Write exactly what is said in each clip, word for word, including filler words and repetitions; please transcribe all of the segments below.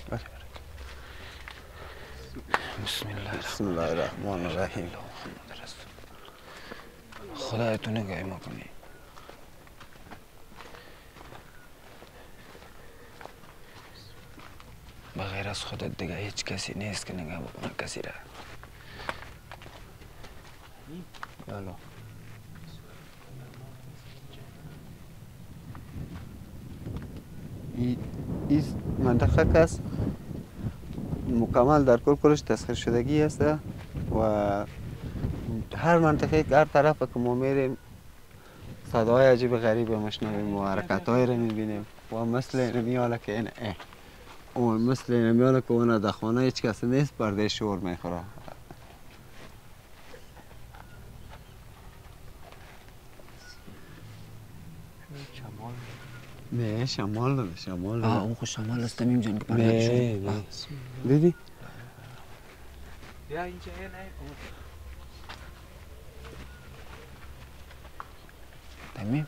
بسم الله بسم الله الرحمن الرحیم. خدایتو نگاهی ما کنی. بغیر از خودت دیگه هیچ کسی نیست که نگاه بکنه کسی را. یالا. این منطقه کس مکمل در کل کلش تسخیر شدگی است و هر منطقه هر طرف که ما میریم صدای عجیب غریب میشنویم و حرکت های رو میبینیم و مثل اینمی حالا که این اه اون مثل اینمی حالا که اون در خانه هیچ کسی نیست برده شور میخوره. نه شمال نه شمال نه. آه اون خود شمال است تمیم جان که پرده شد. نه نه دیدی؟ یا اینجا نه تمیم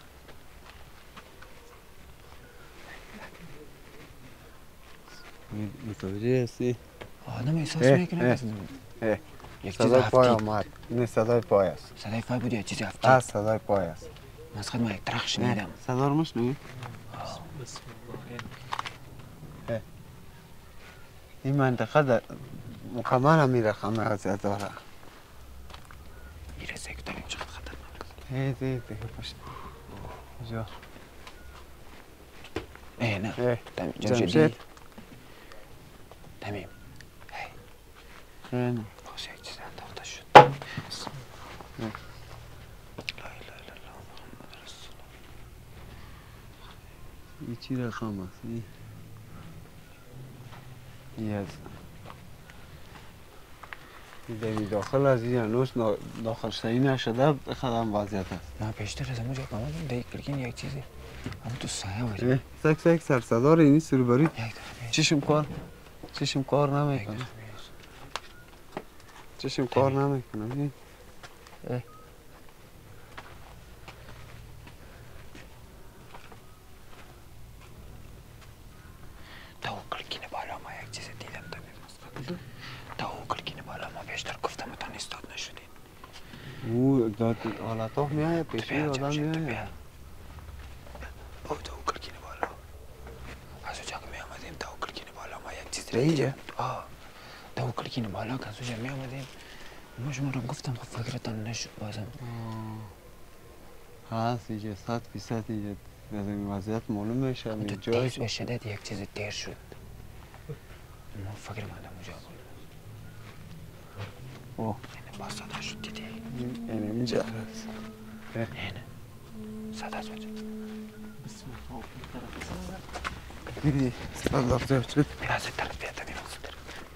متوجه هستی؟ آدم احساس میکنه صدای پای آمد. نه صدای پای است. صدای پای بود یا چیزی هفتی؟ آه صدای پای است. مسخد ما یک ترخ شنیدم. صدا رو مشنوی؟ بسم الله. این منطقه در مکمل هم میرخم از داره. میرسه که داریم چقدر خطرناک. هی دی دیگه پشت. جا. اه نه. جمشید. تمیم. هی. خیلی. باشه یک چیز انداخته شد. لا اله الا الله محمد رسول الله. این چی رقم است؟ این از این داخل از این هنوز داخل شایی نشده خدم وضعیت است. نه پیشتر از اموجا که آمدیم دیگه کلگین یک چیزی همون تو سایه باید سک سک سرصدار اینی سروبری چشم کار چشم کار نمیکنه چشم کار نمیکنه تا اون کلگین بالا ما یک چیز دیدم تمیم تا اون کلگین بالا ما بیشتر گفتم تا نیستاد نشدین او داد حالت ها میایه پیشی آدم میایه او تا اون کلگین بالا از اونجا که می آمدیم تا اون کلگین بالا ما یک چیز دیدم آه تا اون کلگین بالا که از اونجا می آمدیم ما شما رو گفتم خب فکرتان نشد بازم هست اینجا صد فیصد اینجا از این وضعیت معلوم میشه تو تیز به شدت یک چیز دیر شد ما فکر مندم اونجا بود اوه اینه با صدا شد دیدی اینه اینجا هست اینه صدا شد بسم الله دیدی صدا شد میرا زد طرف بیاد میرا زد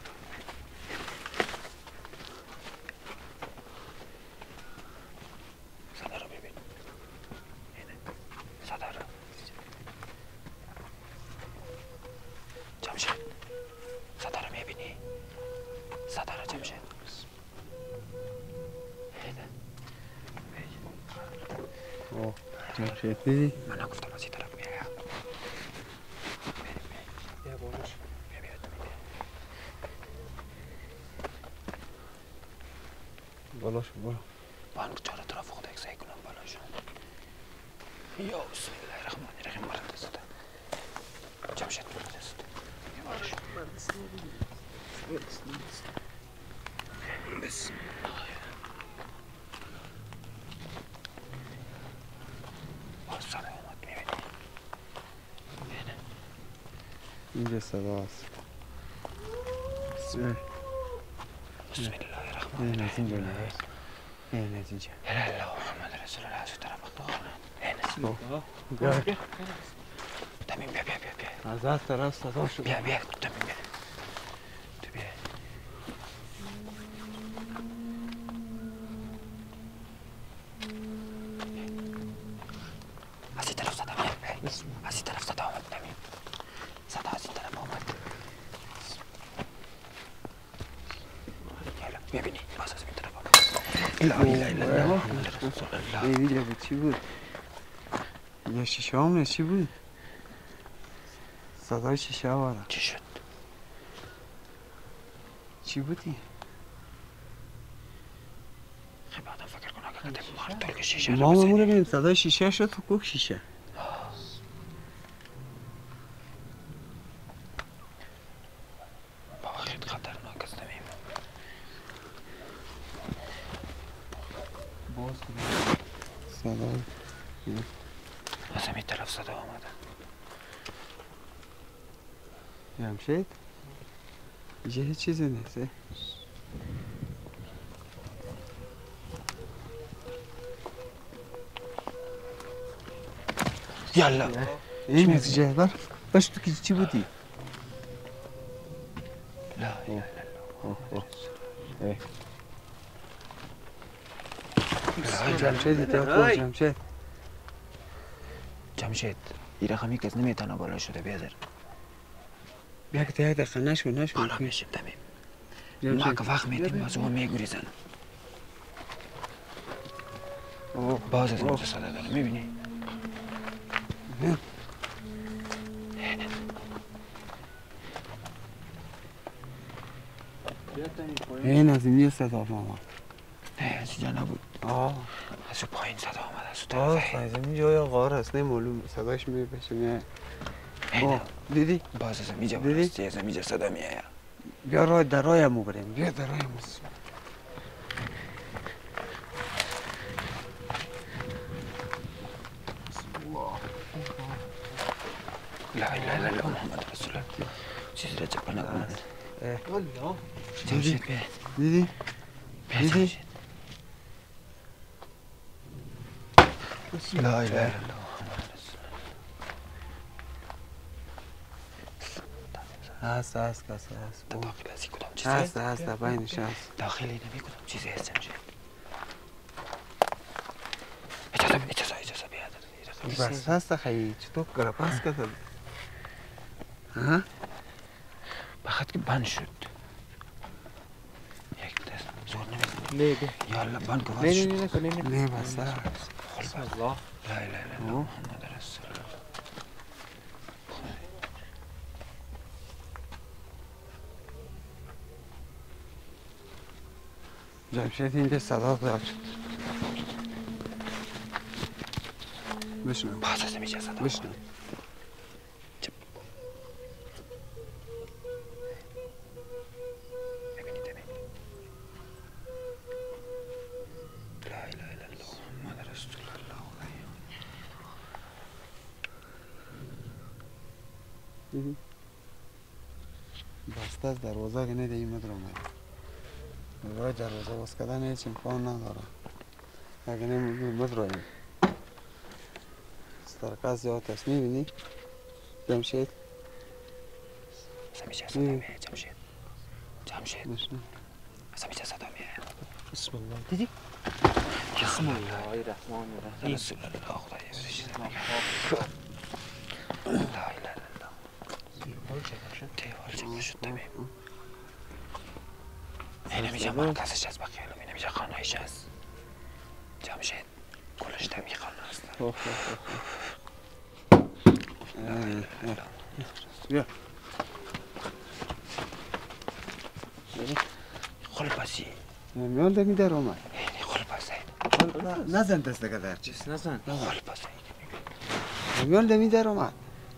صدا رو ببین اینه صدا رو جمشید صدا رو میبینی صدا رو جمشید اینه اوه جمشید دیدی من نگفتم از این طرف میایم یا باش بیا بیا تو میده بالاش برو بانک چهار طرف خود اکسایی کنم بالاشون یا بسم الله الرحمن الرحیم مرد زده جمشید مرد زده یا بالاش بسم الله باز صدا اومد میبینی اینه اینجا صدا هست بسم الله الرحمن الرحیم این از اینجا الا الله محمد رسول الله از طرف بخونم این بیا تمیم بیا بیا بیا بیا از از طرف صدا شد بیا بیا تمیم بیا تو بیا از این طرف صدا میاد از این طرف صدا آمد تمیم صدا از این طرف آمد میبینی باز از این طرف آمد لا اله الا الله محمد رسول الله این ویدیو بود چی بود؟ یا شیشه هم چی بود؟ صدای شیشه واره چی شد؟ چی بودی؟ خیلی بعدم فکر کنم که قدم مارد دلگ شیشه ما مامون ببینیم صدای شیشه شد تو کوک شیشه بابا خیلی خطرناک است نمیم باز کنیم صدای از همین طرف صدا آمده جمشید اینجا هیچ چیزی نیست یالا این نتیجه بر باش تو که چی بودی؟ لا اله الا جمشید ایتا جمشید جمشید این رقمی کس نمیتونه بالا شده بیادر بیا که تا یک دقیقه نشو نشو بالا میشیم تمیم ما که وقت میتیم از اون میگریزن باز از اینجا صدا داره میبینی؟ این از اینجا صدا ماما نه از اینجا نبود آه از اون پایین صدا آمد از اون آه طرفه از این جای غار هست نمالوم صداش میبشه میه اینه دیدی؟ باز از اینجا دیدی؟ برستی از اینجا صدا میایه بیا راه در راهمو بریم بیا در راهمو لا اله الا الله محمد رسول الله چیزی را جبه نکنند والله جمشید بیا دیدی؟ بیا دیدی؟ جمشید لا اله الا الله محمد رسول الله هست هست کسی هست تا داخل از این کدام چیزی هست هست در بینش هست داخلی نمی کدام چیزی هست جمشید اجازه اجازه اجازه بیاد بس هست خیلی چطور کرا پس کتل ها؟ بخاطر که بند شد یک دست زور نمیزنی ليه به یالا بند که ليه باز ليه شد ليه ليه نه بس هست بسم الله لا اله الا الله محمد رسول الله جمشید اینجا صدا داشت بشنو باز از میشه صدا بشنو ببینید ببینید لا اله الا الله محمد رسول الله دیدی؟ بسته از دروازه که نیده این مدر آمد برای دروازه باز کردن هیچ امکان نداره اگه نمیدونی مدر آیم سترکز زیاد هست میبینی؟ جمشید از میشه صدا میه جمشید جمشید بشنو از میشه صدا میه بسم الله دیدی بسم الله الرحمن الرحیم رسول الله خدای برشید لا اله الا الله دیوار جمع شد تمیم این نمیشه مرکزش از بخیالم این نمیشه خانهش هست جمشید کلش تمی خانه هست لا اله الا الله بیا خلبسی میان دمی در آمد اینی خلبسی نزن دست دکه در چیز نزن خلبسی میان دمی در آمد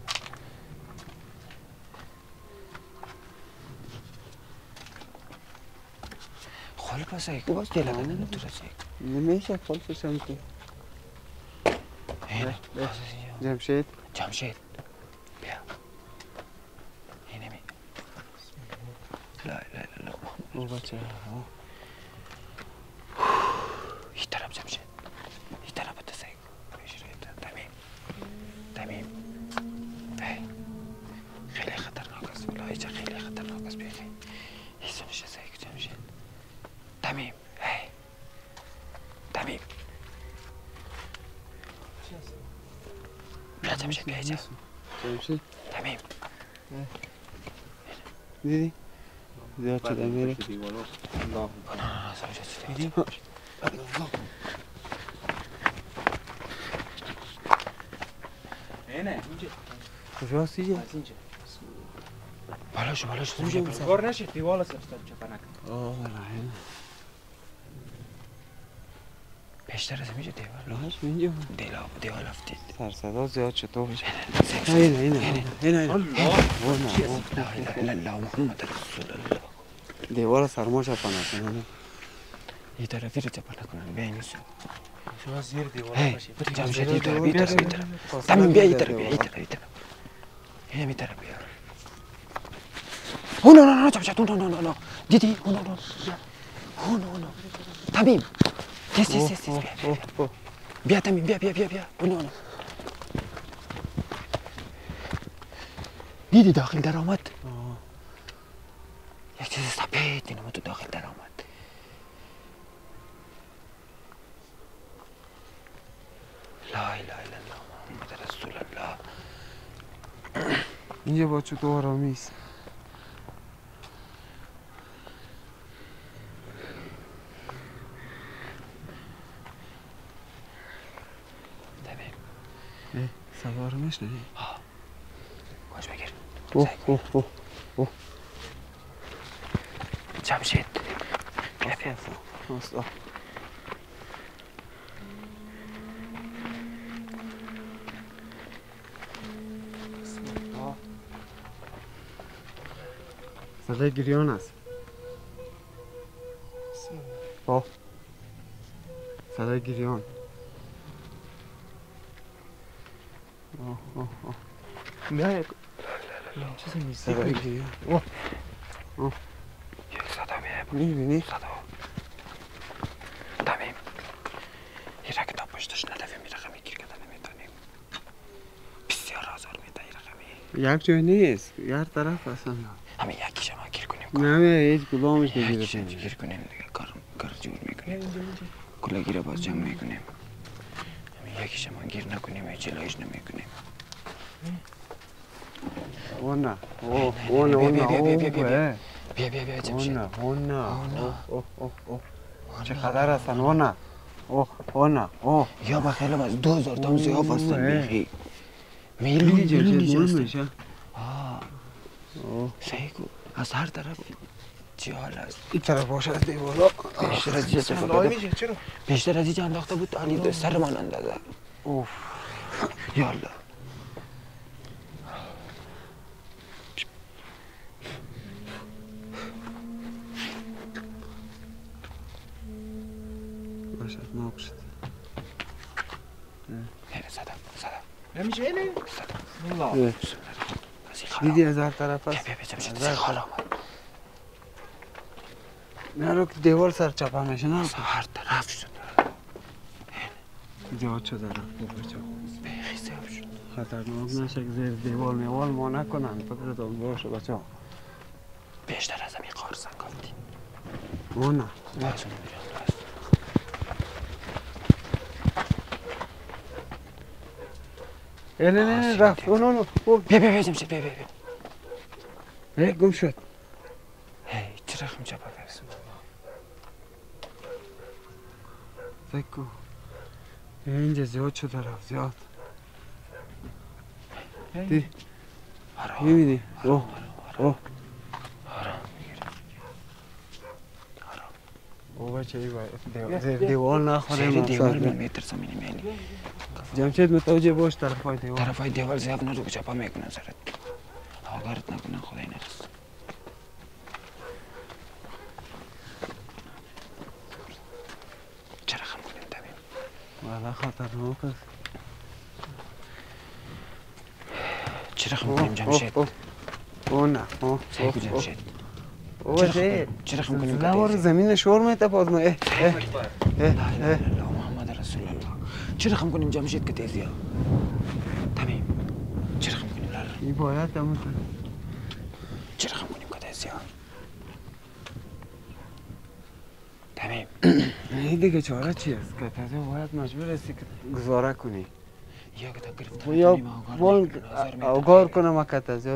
خلبسی باز دلگه نمیتونستی نمیشه خلفش هم که اینه جمشید جمشید بیا اینه می لا اله الا الله او بچه ها این طرف جمشید این طرف بتسک تمیم تمیم خیلی خطرناک است والله اینجا خیلی خطرناک است بیخی هیچ نمیشه سیک جمشید تمیم هی تمیم بیا جمشید بیا اینجا جمشید تمیم دیدی؟ زیاد شده میره الله نه نه نه سرش چیزی دیدی اینه اینجا کجاست اینجا؟ از اینجا بالا بالا شو بالا شو زوجة بس کار نشید دیوال سر چپنک آه نه بیشتر از اینجا دیوار راهش اینجا دیلا دیوار افتید سر صدا زیاد چطور بشه اینه اینه اینه اینه لا اله الا الله محمد رسول الله دیوار سرما چپنه کنه یه طرفی رو چپنه کنن بیا اینجا شما زیر دیوال هی باشید جمشید یه طرف یه طرف یه طرف تمیم بیا یه طرف بیا یه طرف یه طرف اینم یه طرف بیا هونو نو نو جمشید هونو نو نو دیدی هونو نو هونو نو تمیم یس یس یس بیا بیا تمیم بیا بیا بیا بیا هونو نو دیدی داخل در آمد یک چیز سپید اینم تو داخل در آمد لا اله الا الله محمد رسول الله اینجا با چطور آرامی است تمام سوار میشنه ها باش بگیر اوه اوه اوه اوه جمشید بیا بیا اصلا صدای گریان است آه صدای گریان آه آه آه نه یک چیز نیست صدای گریان اوه اوه یک صدا بیا میبینی؟ صدا تمیم یه رکتا پشتش ندفه می رقمی گیر کردن نمیتونیم بسیار آزار میده این رقمی یک جای نیست یک طرف اصلا همه یکیش هم گیر کنیم نه هیچ کدامش یکیش نگیرتیم گیر کنیم دیگه کار کار جور میکنیم کلا گیر باز جمع میکنیم همه یکیش هم گیر نکنیم هیچ جلایش نمیکنیم اون نه اوه اون اون بیا بیا بیا اوه بیا بیا بیا اون جمشید نه اون نه اون نه. اوه اوه اوه اوه چه خطر هستن اون نه اوه اون نه اوه یا بخیلم از دو هزار تا هم زیاف هستن بیخی میلیون میلی جمشید میلیون گل هستن میشه آه اوه صحیح کو از هر طرف چی حال است این طرف باشه از دیوالا بیشتر از اینجا استفاده کرد. چرا بیشتر از اینجا انداخته بود علی سرمان اندازه اوه یا الله باشد ناکشد هره صدا صدا نمیشه اینه صدا والله از این خالا دیدی از هر طرف بیا هست بیا بیا جمشید از این خالا آمد نرو که دیوال سر چپه میشه نه از هر طرف شد زیاد شده رفت بچه بیخی زیاد شد خطرناک نشه که زیر دیوال میوال ما نکنن فکرتون باشه بچه بیشتر از همین قار سنگافتی اون نه باز اون میرم باز نه نه نه رفت اون اون اون بیا بیا بیا جمشید بیا بیا بیا ای گم شد هی چرا خم چپا برسیم فکر کن اینجا زیاد شده رفت زیاد دی آرام میبینی اوه اوه آرام میگیرم او بچه ای باید زیر دیوال نخوره زیر دیوال من مقصد میترسم اینم یعنی جمشید متوجه باش طرف های دیوال طرف های دیوال زیاد نرو که چپا میکنن سرت آگارت نکنن خدای نرس چرا خم کنیم تمیم والا خطرناک است چرا خم کنیم جمشید اوه اوه نه اوه صحیح کو جمشید اوه چرا خم چه کنیم چرا خم کنیم زلوار زمین شور میته باز ما اه اه لا اله الا الله محمد رسول الله چرا خم کنیم جمشید که تیزی ها تمیم چرا خم کنیم لالا این باید همون چرا خم کنیم که تیزی ها تمیم این دیگه چاره چی است که تازه باید مجبور هستی که گزاره کنی یا که تا گرفتن یا کنیم آگار بال میکنن آزار میدن اوگار کنم اکتا زیاد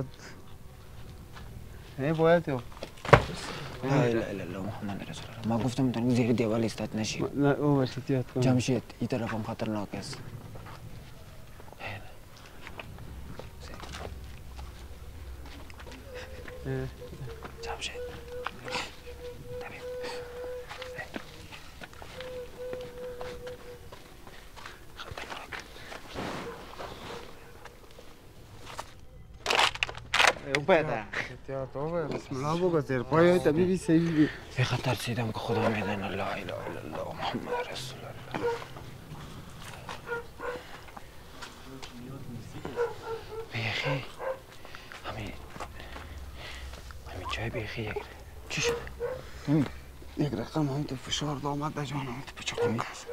این باید یا لا اله الا الله محمد رسول الله ما گفتم تو زیر دیوال ایستاد نشی نه او باشید یاد کنم جمشید این طرف هم خطرناک است جمشید تمیم خطرناک اوپیده بسم الله بگو زیر پای طبیبی سیبی به خطر سیدم که خدا میدن لا اله الا الله محمد رسول الله بیخی همین همین جای بیخی یک چی شده؟ یک رقم همین تو فشار دامد در جان همین تو پچاق کس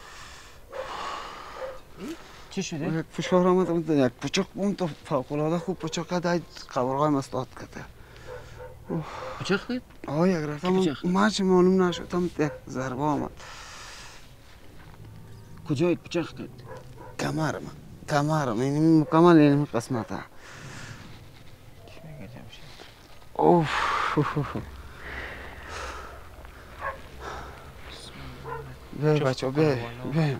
چی شده؟ یک فشار آمد همین یک پچاق بوم تو فوقلاده خوب پچاق دای قبرهای مستاد کده پچاق کد؟ آه یک رقم من چه معلوم نشد هم یک ضربه آمد کجایت پچاق کد؟ کمرم کمرم این مکمل این قسمت ها چی میگه جمشید؟ اوف بیای بچه بیای بیای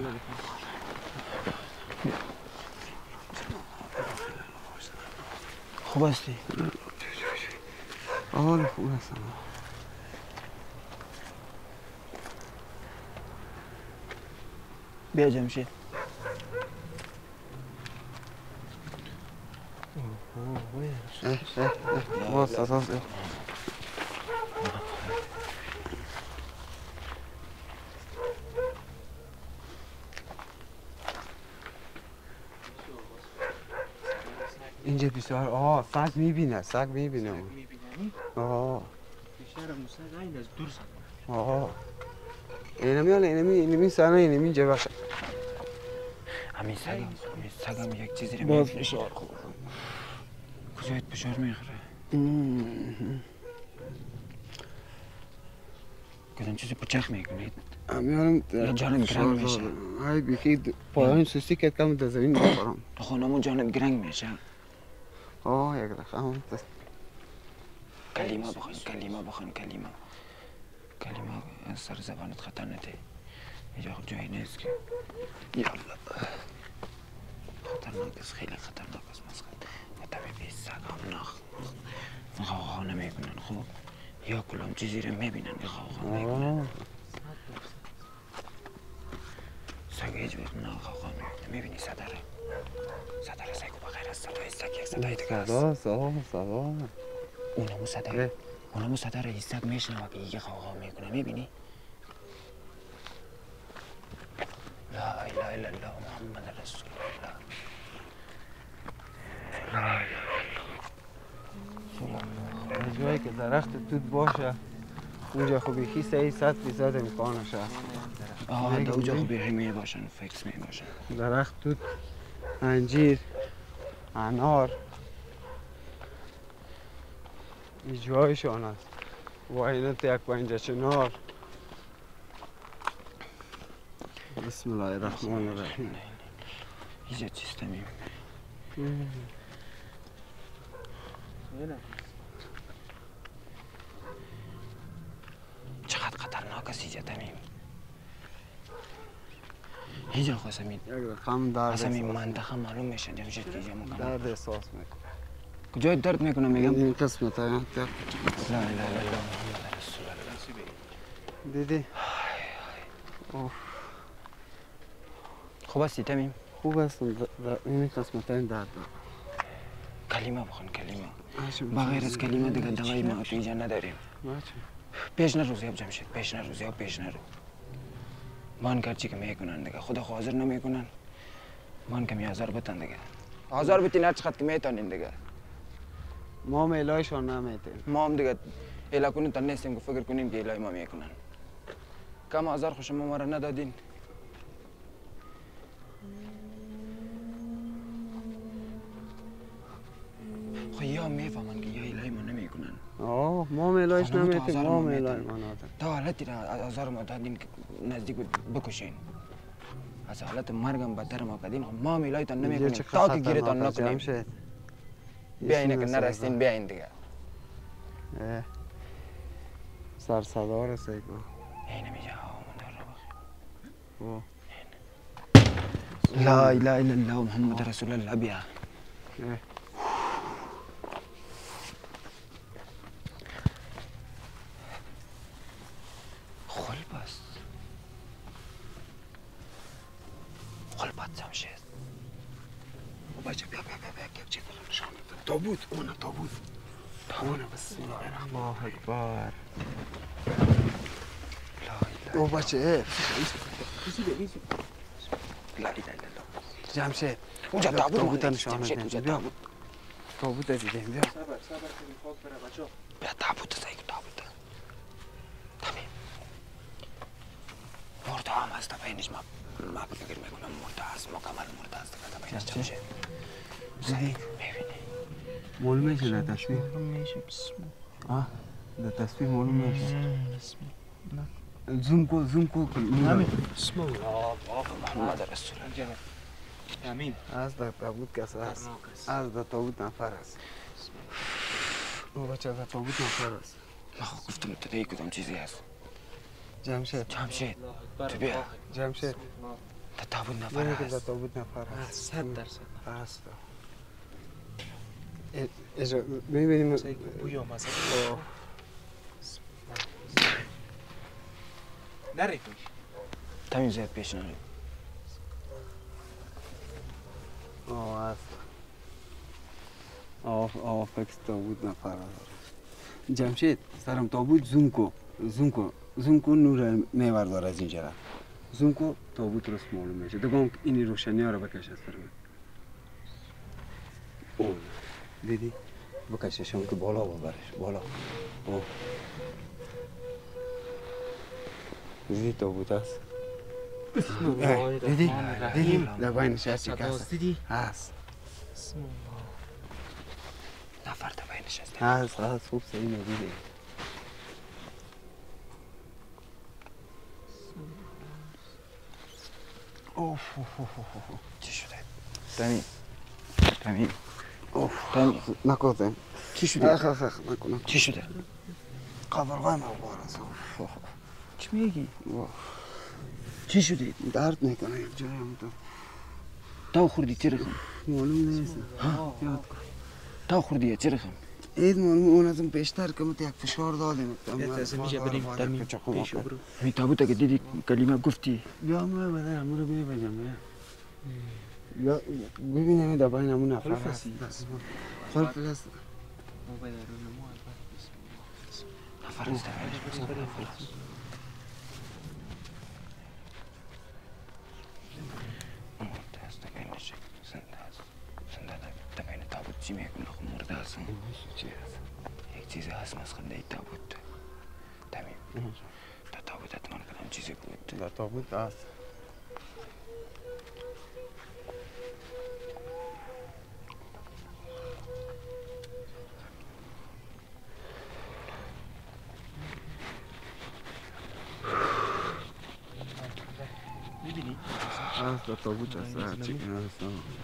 خوب هستی؟ آره خوب هستم بیا جمشید اه اه اه باز اساس اینجا بسیار آه سگ میبینه سگ میبینه آه بیشتر موسیقی این از دور سن آه اینمی حالا اینمی اینمی سنه اینمی اینجا بخش همین سگم همین سگم یک چیزی رو باز میبینه فشار خوب کجایت فشار میخوره کدام چیزی پچخ میکنید همین یا جانت گرنگ میشه های بیخی پایان سوستی که کم در زمین بخورم خونمون جانت گرنگ میشه آه یک رقم کلمه بخون کلمه بخون کلمه کلمه از سر زبانت خطر نده اینجا جایی نیست که یا الله خطرناک است خیلی خطرناک است مسخره و طبیعی سگ هم نخ غوغا نمیکنن خوب یا کلام چیزی رو میبینن که غوغا میکنن سگ هیچ وقت نه غوغا میکنه میبینی صدره صدره سگ و بغیر از صدای سگ یک صدای دیگه است صدا صدا صدا اونمو صدای اونمو صدای این سگ میشنوه که یه غوغا میکنه میبینی لا اله الا الله محمد رسول الله لا اله الا الله جایی که درخت توت باشه اونجا خب یکی سه صد فیصد امکانش هست آه در اونجا خب بیخی می باشن فکس می باشن درخت توت انجیر انار این جایشان است و اینت یک پنجه چنار بسم الله الرحمن الرحیم اینجا چیست میبینه چقدر خطرناک است اینجا تمیم اینجا خواستم این یک رقم درد اصلا این احساس منطقه معلوم میشه جمشید که اینجا مکمل درد احساس میکنم کجای درد میکنم میگم این قسمت ها لا اله الا الله محمد رسول الله دیدی اوه خوب هستی تمیم خوب هستم در این قسمت ها این درد کلمه بخون کلمه بغیر از کلمه دیگه دوای ما تو اینجا نداریم باشه پیش نروزی اب جمشید پیش نروزی اب پیش نرو مان کرچی که میکنن دیگه خدا خو حاضر نمیکنن مان کمی آزار بتن دیگه آزار بتین هر چقدر که میتونین دیگه ما هم الهیشان نمیتیم ما هم دیگه اله کنین تا نیستیم که فکر کنیم که الهی ما میکنن کم آزار خوش ما ما را ندادین خو یا میفهمن که یا الهی ما نمیکنن آه ما هم الهیش خانم تو نمیتیم آزار ما ما هم میتیم. الهی ما نادم تا حالتی را آزار ما دادین که نزدیک بکشین از حالت مرگم بدتر ما کردین خو ما هم الهی تان نمیکنیم تا که گیرتان نکنیم بیاین که نرستین بیاین دیگه سر صدا رسه کن این میجا من در رو بخی لا اله الا الله محمد رسول الله بیا جمشید بچه بیا بیا بیا بیا که چه دارم نشان میدم تابوت اونه تابوت اونه بسم الله الله اکبر او بچه لا اله الا الله جمشید اونجا تابوت تابوت مونده. نشان جمشید میدم اونجا بیا تابوت تابوت دیدیم بیا صبر صبر کنید خاک بره بچه‌ها. بیا تابوت زایی تابوت تمام مرده هم هست بینش ما ما فکر میکنم مرده هست مکمل مرده هست که بینش جمشید زایی میبینی معلوم میشه در تصویر معلوم میشه بسم آه در تصویر معلوم میشه الله بسم الله زوم کو زوم کو همین بسم الله محمد رسول الله امین از در تابوت کس هست از در تابوت نفر است او بچه در تابوت نفر است ما گفتم تو دیگه کدام چیزی هست جمشید جمشید تو بیا جمشید تا تابوت نفر ببین که در هست تابوت نفر هست صد درصد هست اجا ببینیم بوی آمازه نری پیش تمیم زیاد پیش نریم آه هست آه آه فکس تابوت نفر هست جمشید سرم تابوت زوم کو زوم کو زوم کو نور میوردار از اینجا را زوم کو تابوت رست معلوم میشه دگم اینی روشنی ها را بکش از سرم او دیدی بکششم که بالا ببرش بالا او دیدی تابوت هست دیدی دیدی در بینش هست یک هست دیدی هست بسم الله نفر تا بینش هست هست هست خوب صحیح ندیدی اوف چی شده؟ تمیم تمیم اوف تمیم نکردم چی شده؟ اخ اخ اخ نکنم چی شده؟ قبرغای ما بار است چی میگی؟ اوه. چی شده؟ درد میکنه یک جایم تو تاو خوردی چی رقم؟ معلوم نیست یاد کن تاو خوردی چی رقم؟ اید معلوم اون ازم بیشتر کمت یک فشار دادیم اجازه میشه بریم تمیم پیش برو همین تابوت که دیدی کلمه گفتی بیا ما بدر امو رو ببینم بیا ببینم در بین امون نفر خلف هست هستی. خلف هست مو بدرون مو بسم الله نفر است بریم بریم بریم مرده هست تا بینش زنده هست زنده تا بین تابوت چی میکنه خب مرده هست چی هست یک چیزی هست مسخنده ای تابوت تمیم تا تابوت اتمان کدام چیزی بود در تابوت هست میبینی هست در تابوت هست هر چی که هست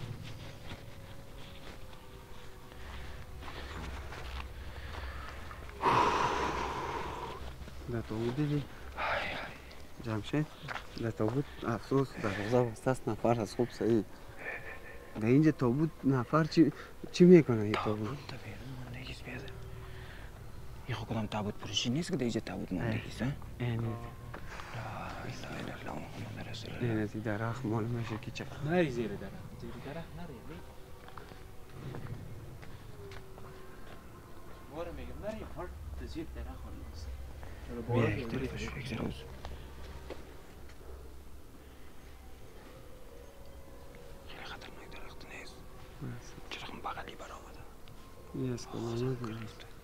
در تابوت دیدی جمشید در تابوت افسوس در روزا وستست نفر هست خوب صحیح در اینجا تابوت نفر چی چی میکنه این تابوت تا بیرون ماندگیز بیاده این خود کدام تابوت پروشی نیست که در اینجا تابوت ماندگیز ها؟ این لا اله الا الله محمد رسول این الله از این درخت معلوم میشه که چه نری زیر درخت زیر درخت نری باره میگم نری هر زیر درخت نیست بیا یک طرفش یک طرفش خیلی خطرناک درخت نیست چرا هم بغلی بر آمده این از کلانه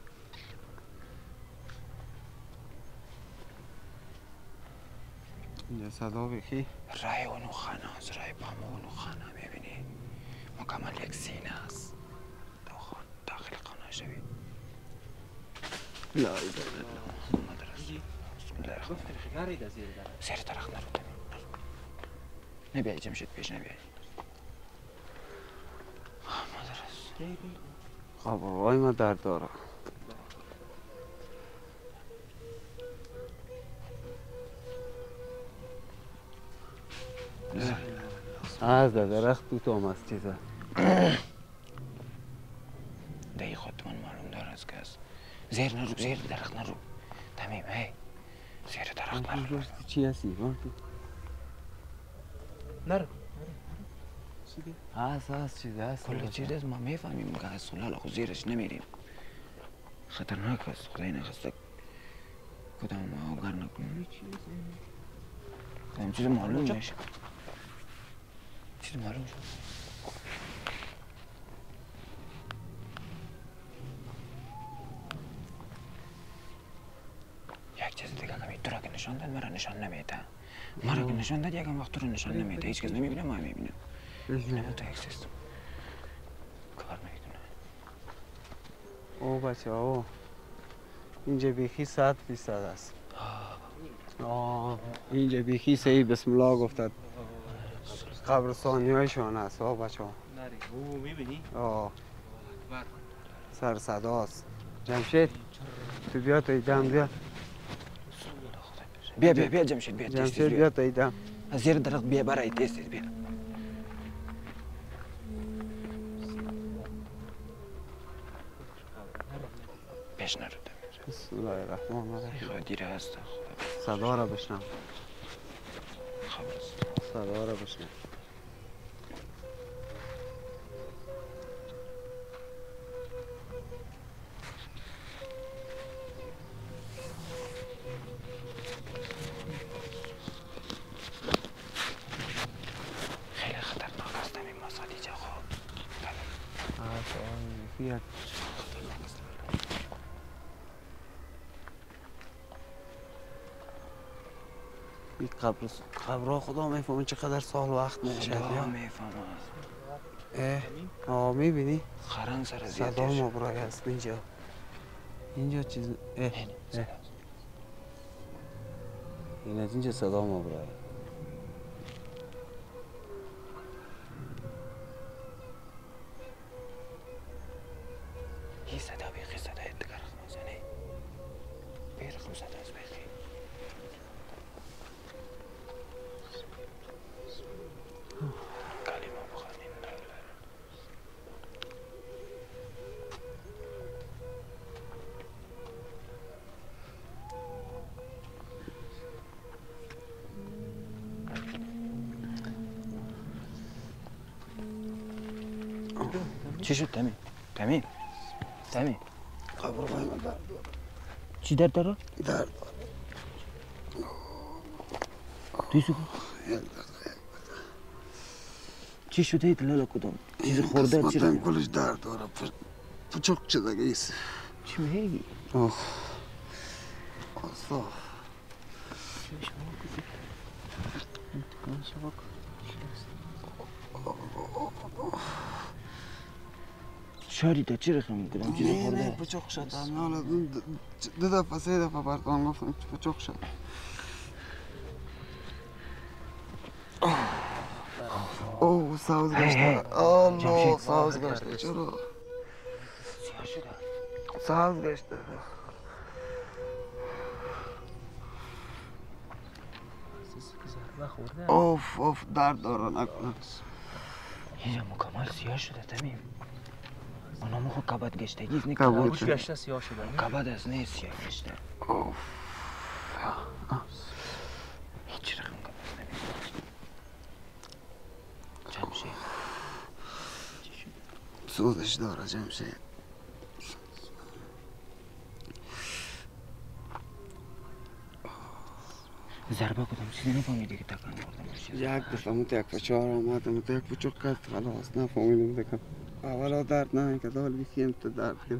اینجا صدا بخی رای و نوخانه است رای پامو و نوخانه میبینی مکمل یک سینه است داخل داخل خانه شوید لا اله الا الله محمد رسول الله بسم الله الرحمن الرحیم نری در زیر درخت زیر درخت نرو نبیایی جمشید پیش نبیایی محمد رسول خب آقای ما درد داره از در درخت تو تو هم از چیزه دهی خود من معلوم داره از که از زیر نرو زیر درخت نرو تمیم هی زیر درخت نرو چی هستی؟ نرو دیگه؟ هست هست چیزی هست. کل چیز هست ما میفهمیم که از سلال خود زیرش نمیریم. خطرناک است خدای نخواسته کدام ما آگر نکنیم. کدام چیز معلوم نشه. چیز معلوم شد. یک چیز دیگه کمی تو را که نشان داد مرا نشان نمیده. مرا که نشان داد یکم وقت تو رو نشان نمیده. هیچ کس نمیبینه ما میبینیم. اینم تو یک سیستم کار نمیکنه. او بچه او اینجا بیخی صد فیصد است. آه اینجا بیخی صحیح بسم الله گفتد قبرستانی هایشان است. آه بچه ها نری او میبینی؟ آه سر صداست. جمشید تو بیا تا ایدم بیا. بیا بیا بیا جمشید بیا جمشید بیا تا ایدم. از زیر درخت بیا برای تیز بیا. پیش نرو بسم الله الرحمن الرحیم. خدا دیره هست. صدا را بشنم. خبر است. صدا را بشنم. خیلی خطرناک است این مسادیجه خوب. بیا. این قبر قبرها خدا میفهمه چقدر سال وقت میشه. خدا میفهمه. اه آه میبینی؟ خرن سر زیاد صدا مبرای است اینجا. اینجا چیز اه اه این از اینجا صدا مبرای. این صدا بیخی صدای دگر خمازنه بیرخم صدا از بیخی کلمه بخوانیم چی شد تمیم؟ تمیم؟ تمیم؟ قبر باید درد داره. چی درد داره؟ درد دیسو چی شده ایت لالا کدام؟ چیز خورده چی قسمتم کلش درد داره. پچک شده گیست. چی میگی؟ آه آصاف شاری تا چی رخم کدام چیز نه خورده؟ نه پچک شده. حالا دو دفعه سه دفعه برتان گفتم پچک شده. اوه ساز گشته. الله ساز گشته. چرا؟ سیاه شده ساز گشته. اوف اوف درد داره نکنه. اینجا مکمل سیاه شده تمیم اونا مخو کبد گشتگی است نه کبد. گوش گشته سیاه شده نه؟ کبد از نه سیاه گشته اوف هیچ رقم کبد نمیشه جمشید سوزش داره جمشید. ضربه کدام چیزی نفهمیدی که تکان خوردم باشه یک دفعه مت یک فشار آمد مت یک پچک کرد خلاص نفهمیدم دکم. اولا درد نمیکرد حال بیخیم تو درد کرد.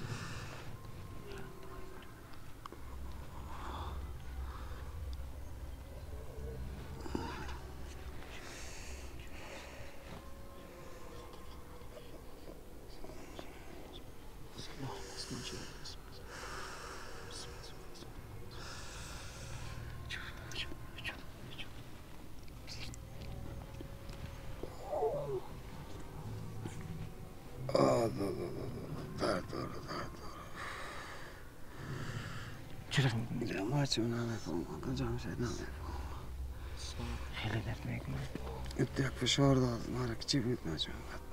آه دو دو دو درد داره درد داره. چرا میکنی؟ جمعه چون نمیفهمم جمشید نمیفهمم. خیلی درد میکنه ات یک فشار داد مرا که چی بود نجوم